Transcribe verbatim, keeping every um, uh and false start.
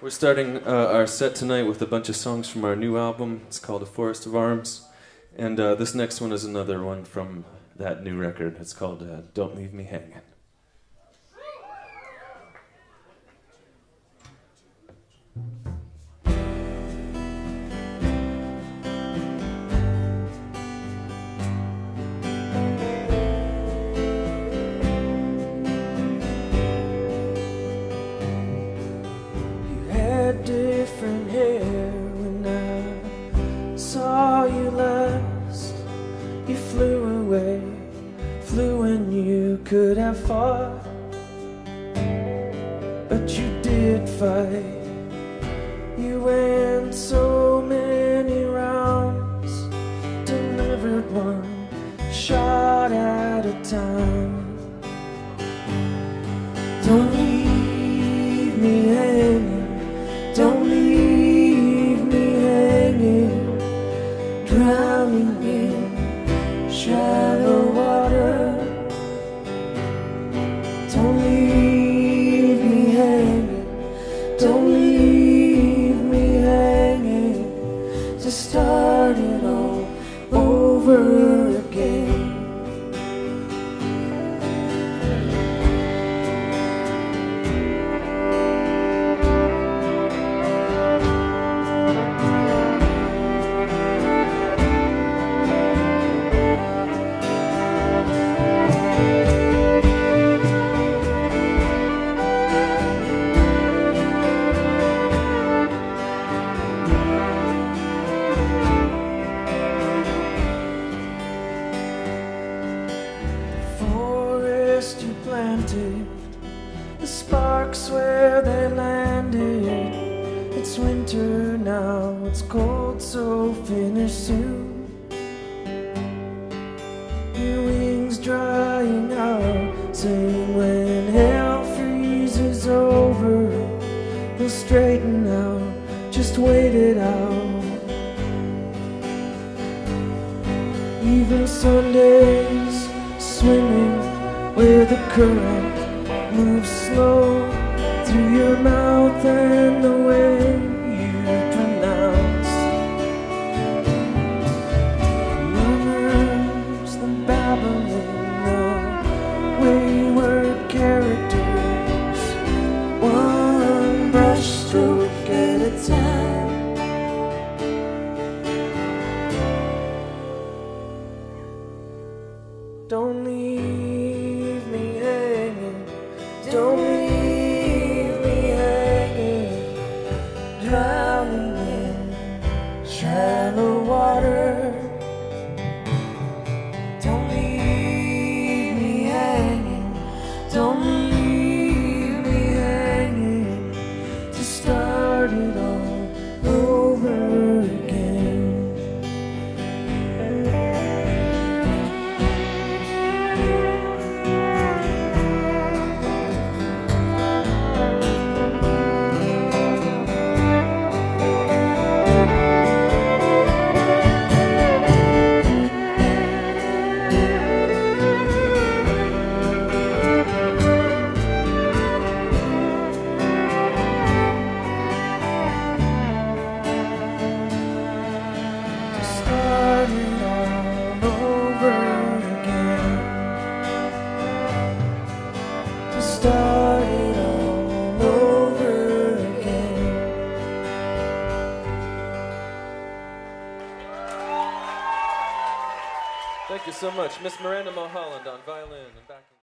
We're starting uh, our set tonight with a bunch of songs from our new album. It's called A Forest of Arms. And uh, this next one is another one from that new record. It's called uh, Don't Leave Me Hanging. Different hair when I saw you last. You flew away, flew when you could have fought, but you did fight. You went so many rounds, delivered one shot at a time. Don't leave me hanging. Don't leave me hanging, drowning in shallow water. Don't leave me hanging, don't leave me hanging, to start it all over again. You planted the sparks where they landed. It's winter now, it's cold, so finish soon. Your wings drying out, saying when hell freezes over, they'll straighten out, just wait it out. Even Sundays swimming where the current moves slow through your mouth and the way you pronounce murmurs, the babbling of wayward characters, one brush stroke at a time. Don't leave me hanging, don't leave me hanging, drowning in shallow water. Don't leave me hanging, don't leave me hanging, to start it all over again. Start it all over again. Thank you so much. Miss Miranda Mulholland on violin and back.